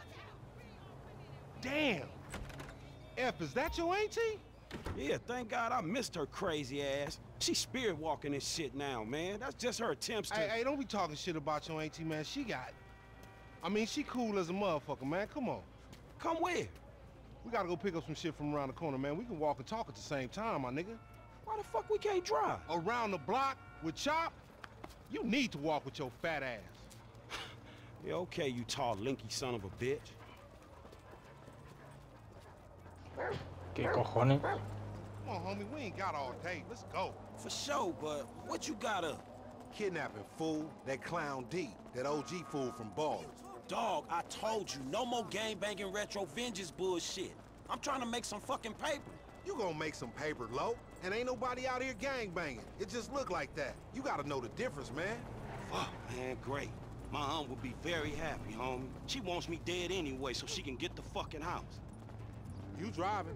Damn. F, is that your auntie? Yeah, thank God I missed her crazy ass. She's spirit walking this shit now, man. That's just her attempts to... Hey, hey, don't be talking shit about your auntie, man. She got... I mean, she cool as a motherfucker, man. Come on. Come where? We gotta go pick up some shit from around the corner, man. We can walk and talk at the same time, my nigga. Why the fuck we can't drive? Around the block with Chop? You need to walk with your fat ass. Yeah, okay, you tall, linky son of a bitch. ¿Qué cojones? Come on, homie, we ain't got all day. Let's go. For sure, but what you got up? Kidnapping, fool. That clown D. That O G fool from Ballers. Dog, I told you, no more gang-banging retro vengeance bullshit. I'm trying to make some fucking paper. You gonna make some paper, Lo? And ain't nobody out here gang-banging. It just look like that. You gotta know the difference, man. Fuck, man, great. My aunt would be very happy, homie. She wants me dead anyway so she can get the fucking house. You driving.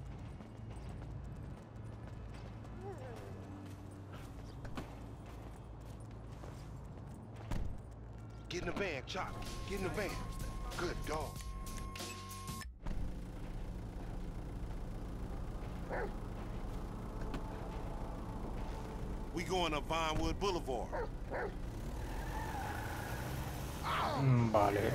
Get in the van, Chop. Get in the van. Good dog. We going up Vinewood Boulevard. Vale.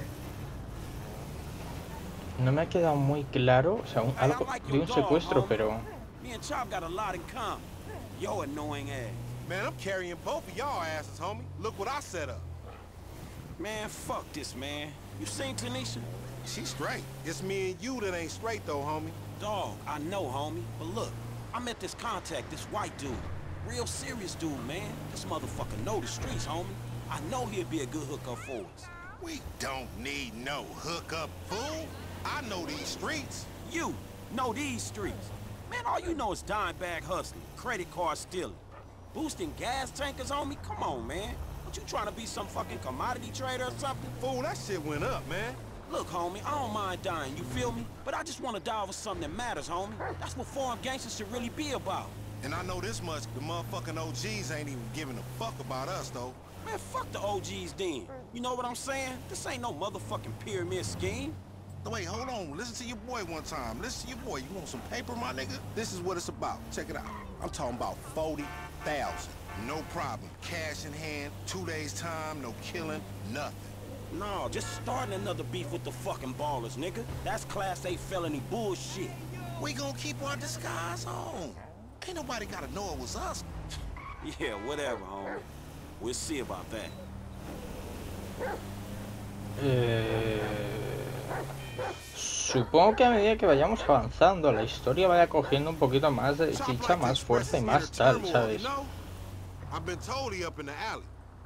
No me ha quedado muy claro, o sea, un, algo de un secuestro, pero... Me and Chop got a lot in common. Yo annoying ass. Man, I'm carrying both of y'all asses, homie. Look what I set up. Man, fuck this, man. You seen Tanisha? She straight. It's me and you that ain't straight, though, homie. Dog, I know, homie. But look, I met this contact, this white dude. Real serious dude, man. This motherfucker know the streets, homie. I know he'd be a good hookup for us. We don't need no hookup, fool. I know these streets. You know these streets. Man, all you know is dime bag hustling, credit card stealing, boosting gas tankers on me. Come on, man. What you trying to be, some fucking commodity trader or something? Fool, that shit went up, man. Look, homie, I don't mind dying, you feel me? But I just want to die over something that matters, homie. That's what foreign gangsters should really be about. And I know this much, the motherfucking O Gs ain't even giving a fuck about us, though. Man, fuck the O Gs then. You know what I'm saying? This ain't no motherfucking pyramid scheme. Wait, hold on. Listen to your boy one time. Listen to your boy. You want some paper, my nigga? This is what it's about. Check it out. I'm talking about forty thousand. No problem. Cash in hand, two days time, no killing, nothing. No, just starting another beef with the fucking ballers, nigga. That's class A felony bullshit. We gonna keep our disguise on. Ain't nobody gotta know it was us. Yeah, whatever, homie. We'll see about that. Eh, supongo que a medida que vayamos avanzando, la historia vaya cogiendo un poquito más de chicha, más fuerza y más tal, ¿sabes? I've been told he up in the alley.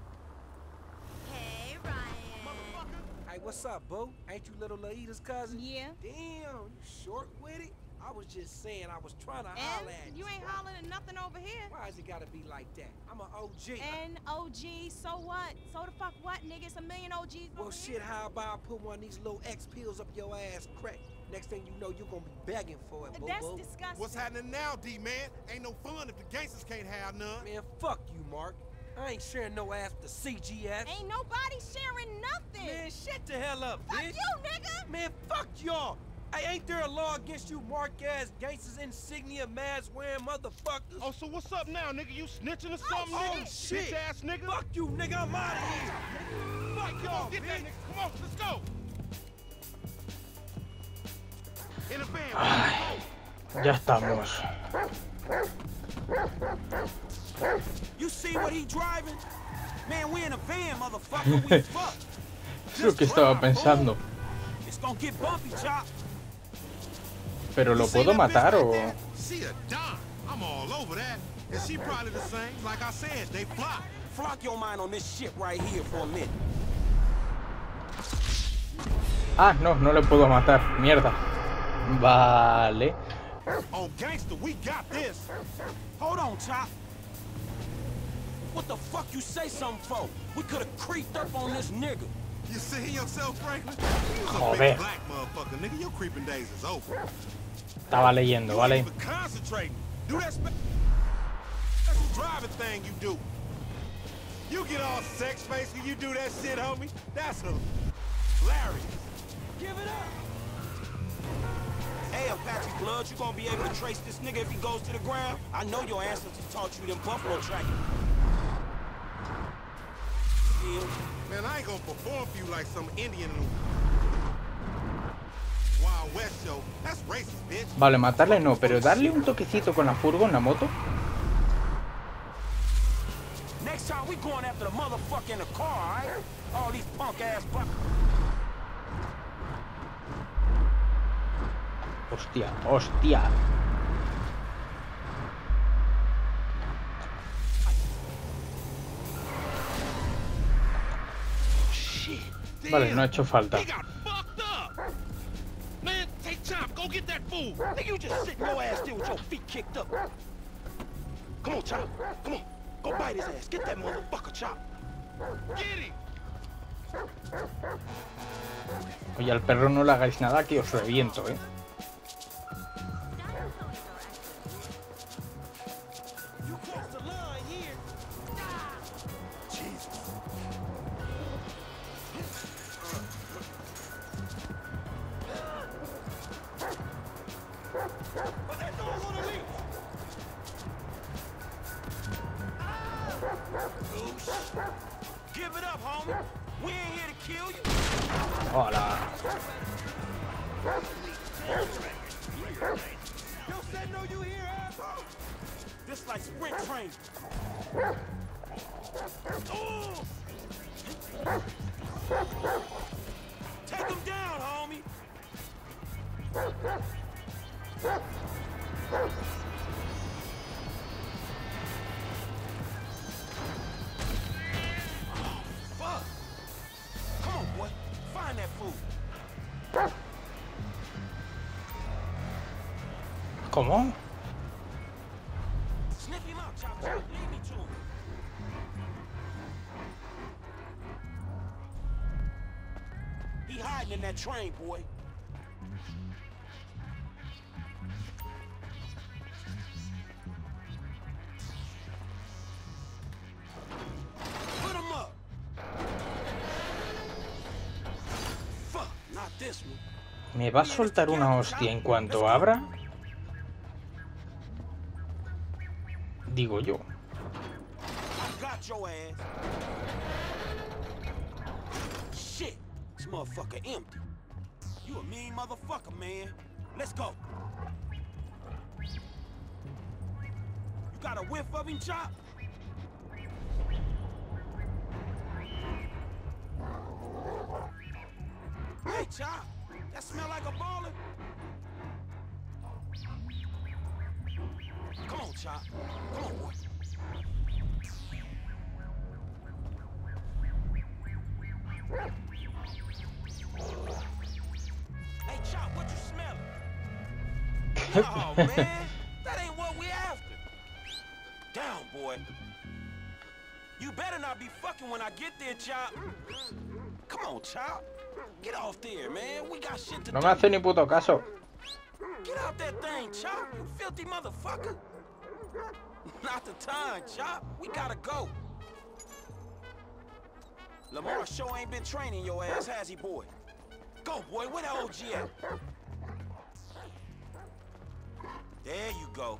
Hey, Ryan. Hey, what's up, boo? Ain't you little Laida's cousin? Yeah. Damn, you short with it? I was just saying I was trying to holler at you. You ain't hollering at nothing over here. Why has it gotta be like that? I'm an O G. And O G, so what? So the fuck what, nigga? It's a million O Gs Well, over shit, here. how about I put one of these little X pills up your ass crack? Next thing you know, you're gonna be begging for it, boo-boo. That's disgusting. What's happening now, D-man? Ain't no fun if the gangsters can't have none. Man, fuck you, Mark. I ain't sharing no ass with the C G S. Ain't nobody sharing nothing. Man, shut the hell up, fuck bitch. you, nigga. Man, fuck y'all. Hey, ain't there a law against you mark-ass gangsters, insignia, mask-wearing motherfuckers? Oh, so what's up now, nigga? You snitching or something, oh, nigga? shit. Bitch-ass nigga. Fuck you, nigga. I'm out of here. Fuck y'all, Get bitch. that nigga. Come on, let's go. In the van. Ay, ya estamos. You see what he driving? Man, we in a van, motherfucker. We fucked. Es lo que estaba pensando. It's gonna get bumpy, chop. Pero lo puedo matar o... She a dime. I'm all over that. And she probably the same. Like I said, they fly. Flock your mind on this shit right here for a minute. Ah, no, no le puedo matar. Mierda. Vale. Oh, gangster, we got this. Hold on, Chop. What the fuck you say something for? We could have creeped up on this nigga. You see yourself, Franklin? You was a Joder. big black motherfucker, nigga. Your creeping days is over. Estaba leyendo, ¿vale? You ain't even concentrating. Do that spe special driving thing you do. You get all sex face when you do that shit, homie. That's hilarious. Give it up. Hey, Apache Blood, you gonna be able to trace this nigga if he goes to the ground? I know your ancestors taught you them buffalo tracking. Yeah. Man, I ain't gonna perform for you like some Indian in the Wild West show. That's racist, bitch. Vale, matarle no, pero darle un toquecito con la furgo en la moto. Next time we going after the motherfucker in the car, alright? All these punk ass buck. Hostia, hostia. Vale, no ha hecho falta. Man, take time. Go get that fool. Nigga, you just sitting your ass there with your feet kicked up. Come on, Chop. Come on. Go bite his ass. Get that motherfucker, Chop. Get him. Oye, al perro no le hagáis nada que os reviento, eh. Give it up, homie. We ain't here to kill you. Hola. Yo said no you here, asshole. This like sprint train. Oh! Take him down, homie. Fuck! Come on, boy. Find that fool. ¿Cómo? Sniff him out, Chop Chop. Lead me to him. He hiding in that train, boy. Put him up. Fuck, not this one. ¿Me va a soltar una hostia en cuanto abra? Digo yo. Got your ass. Shit, this motherfucker empty. You a mean motherfucker, man. Let's go. You got a whiff of him, Chop? Hey, Chop, that smell like a baller? Come on, Chop. Come on, boy. Hey, Chop, what you smelling? Oh, man, that ain't what we after. Down, boy. You better not be fucking when I get there, Chop. Come on, Chop. Get off there, man. We got shit to No do. me hace ni puto caso. Get out that thing, Chop. You filthy motherfucker. Not the time, Chop. We gotta go. Lamar sure ain't been training your ass, has he, boy? Go, boy. Where the O G at? There you go.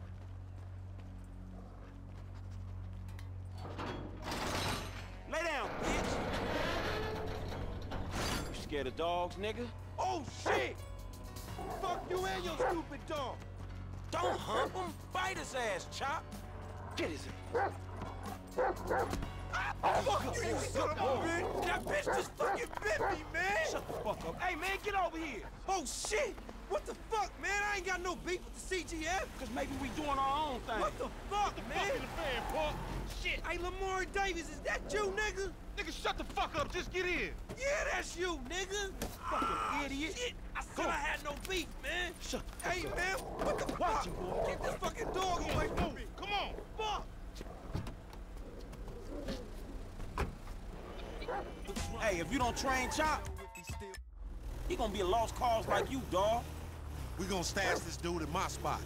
Lay down, bitch. You scared of dogs, nigga? Oh, shit! Fuck you and your stupid dog! Don't hump him. Bite his ass, Chop. Get his ass. Ah, fuck you, son of a bitch! That bitch just fucking bit me, man! Shut the fuck up. Hey, man, get over here! Oh, shit! What the fuck, man? I ain't got no beef with the C G F! Cause maybe we doing our own thing. What the fuck, man? Fan, Paul. Shit! Hey, Lamar Davis, is that you, nigga? Nigga, shut the fuck up. Just get in. Yeah, that's you, nigga! Fucking idiot! Shit! I said I had no beef, man! Shut the Hey, fuck man, up. what the Watch fuck? him, boy. Get this fucking dog away from me! Come on. Fuck! Hey, if you don't train Chop, he gonna be a lost cause like you, dawg. We gonna stash this dude in my spot.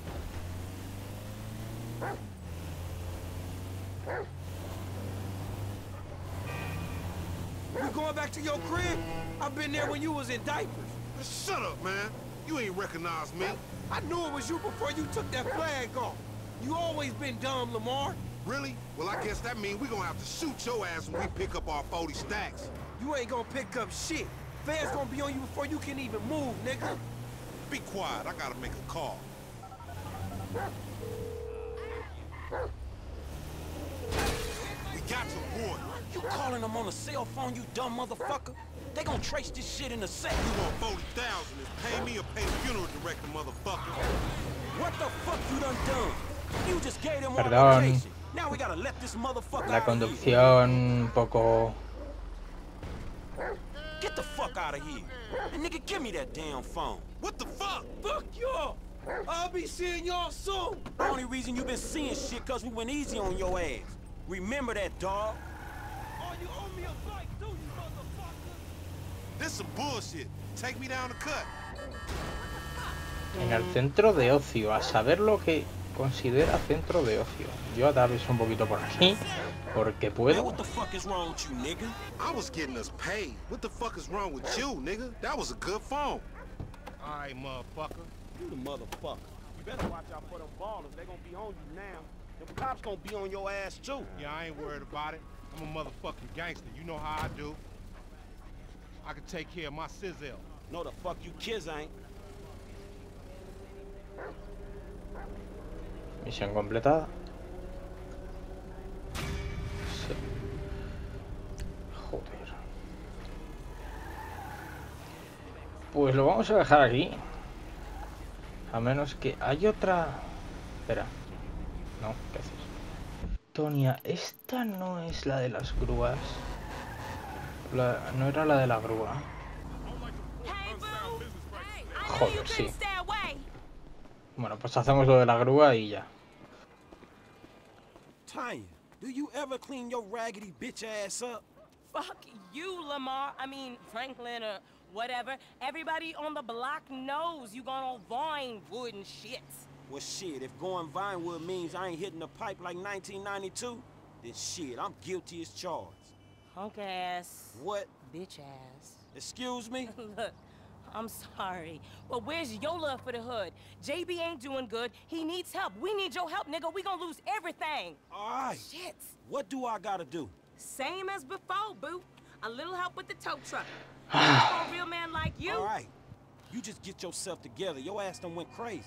We going back to your crib? I've been there when you was in diapers. Shut up, man. You ain't recognize me. I knew it was you before you took that flag off. You always been dumb, Lamar. Really? Well, I guess that means we gonna have to shoot your ass when we pick up our forty stacks. You ain't gonna pick up shit. Feds gonna be on you before you can even move, nigga. Be quiet. I gotta make a call. We got your boy. You calling them on a cell phone, you dumb motherfucker? They gonna trace this shit in a sec. You want forty thousand is pay me or pay the funeral director, motherfucker. What the fuck you done done? You just gave them Perdón. all location. Now we gotta let this motherfucker La out of here. conducción un poco... Get the fuck out of here. And nigga, give me that damn phone. What the fuck? Fuck y'all. I'll be seeing y'all soon. The only reason you been seeing shit cause we went easy on your ass. Remember that, dog. Oh, you owe me a bike, do you, motherfucker? This some bullshit. Take me down the cut. En el centro de ocio, a saber lo que considera centro de ocio. Yo atraveso un poquito por aquí, porque Man, puedo. what the fuck is wrong with you, nigga? I was getting us paid. What the fuck is wrong with you, nigga? That was a good phone. All right, motherfucker. You the motherfucker. You better watch out for them ballers. They gonna be on you now. Them cops gonna be on your ass too. Yeah, I ain't worried about it. I'm a motherfucking gangster. You know how I do. I can take care of my sizzle. No, the fuck you kids ain't. Misión completada. Sí. Joder. Pues lo vamos a dejar aquí. A menos que hay otra... Espera. No, ¿qué haces? Tonia, esta no es la de las grúas. La... No era la de la grúa. Joder, sí. Bueno, pues hacemos lo de la grúa y ya. Tanya, do you ever clean your raggedy bitch ass up? Fuck you, Lamar. I mean, Franklin or whatever. Everybody on the block knows you gone on Vinewood and shit. Well, shit, if going Vinewood means I ain't hitting the pipe like nineteen ninety-two, then shit, I'm guilty as charged. Hunk ass. What? Bitch ass. Excuse me? Look, I'm sorry. Well, where's your love for the hood? J B ain't doing good. He needs help. We need your help, nigga. We gonna lose everything. All right. Shit. What do I gotta do? Same as before, boo. A little help with the tow truck. For a real man like you. All right. You just get yourself together. Your ass done went crazy.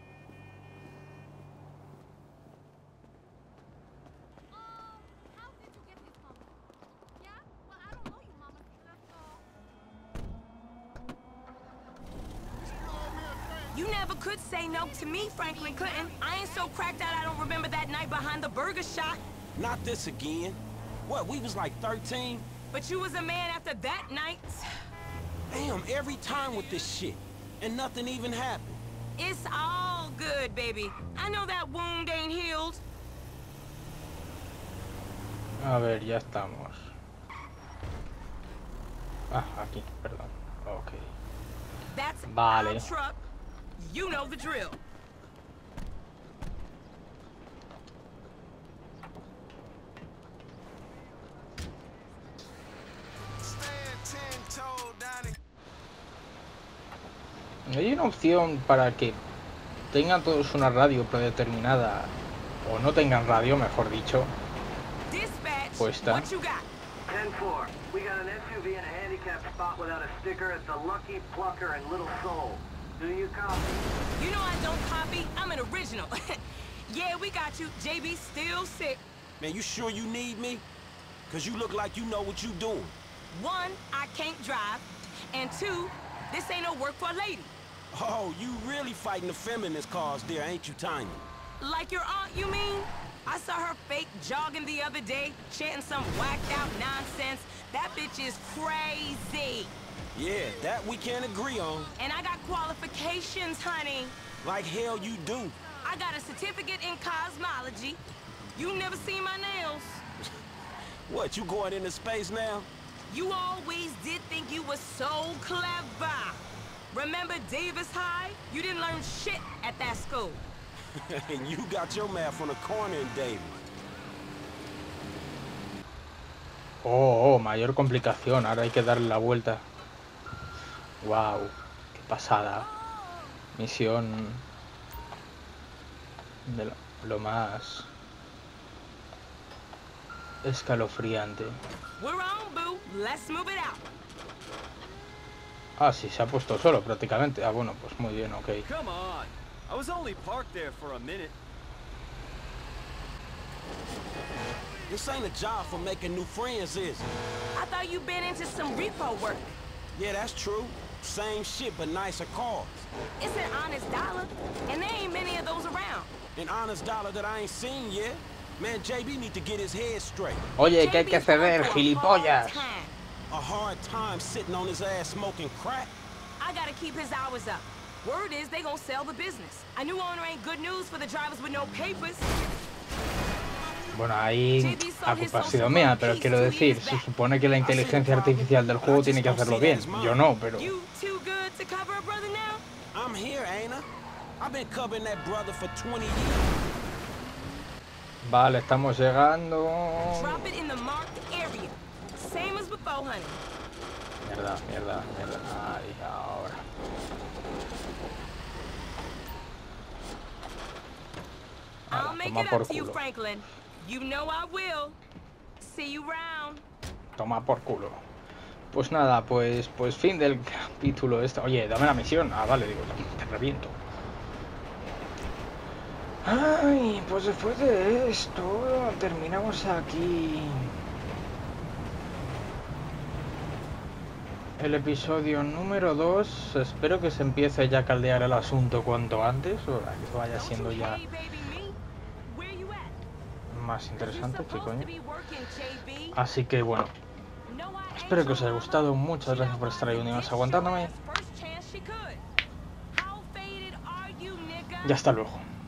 You never could say no to me, Franklin Clinton. I ain't so cracked out I don't remember that night behind the burger shop. Not this again. What, we was like thirteen? But you was a man after that night. Damn, every time with this shit. And nothing even happened. It's all good, baby. I know that wound ain't healed. A ver, ya estamos. Ah, aquí, perdón. Ok. That's vale. our truck. You know the drill. Hay una opción para que tengan todos una radio predeterminada o no tengan radio, mejor dicho, puesta. ten four. We got an S U V in a handicapped spot without a sticker at the Lucky Plucker in Little Seoul. Do you copy? You know I don't copy. I'm an original. Yeah, we got you. J B still sick. Man, you sure you need me? Cause you look like you know what you doing. One, I can't drive. And two, this ain't no work for a lady. Oh, you really fighting the feminist cause there, ain't you, Tanya? Like your aunt, you mean? I saw her fake jogging the other day, chanting some whacked out nonsense. That bitch is crazy. Yeah, that we can't agree on. And I got qualifications, honey. Like hell you do. I got a certificate in cosmology. You never seen my nails. What, you going into space now? You always did think you were so clever. Remember Davis High? You didn't learn shit at that school. And you got your math on the corner in Davis. Oh, oh, mayor complicación. Ahora hay que darle la vuelta. Wow, qué pasada. Misión de lo, lo más escalofriante. We're on, boo. Let's move it out. Ah, sí, se ha puesto solo prácticamente. Ah, bueno, pues muy bien, ok. Come on. I was only parked there for a minute. This ain't a job for making new friends, is it? I thought you been into some repo work. Yeah, that's true. Same shit, but nicer cars. It's an honest dollar, and there ain't many of those around. An honest dollar that I ain't seen yet? Man, J B need to get his head straight. Oye, que hay que ceder, gilipollas. A hard time sitting on his ass smoking crack. I gotta keep his hours up. Word is they gonna sell the business. A new owner ain't good news for the drivers with no papers. Bueno, ahí la culpa ha sido mía, pero quiero decir, se supone que la inteligencia artificial del juego tiene que hacerlo bien. Yo no, pero... I'm here, ain't I? I've been covering that brother for twenty years. Vale, estamos llegando. Drop it in the marked area. Same as before, honey. Mierda, mierda, mierda. Ahí, ahora. I'll make it up to you, Franklin. You know I will. See you round. Toma por culo. Pues nada, pues pues fin del capítulo este. Oye, dame la misión. Ah, vale, digo, te reviento. Ay, pues después de esto terminamos aquí el episodio número dos. Espero que se empiece ya a caldear el asunto cuanto antes, o que vaya siendo ya más interesante, ¿qué coño? Así que bueno, espero que os haya gustado. Muchas gracias por estar ahí un día más aguantándome. Y hasta luego.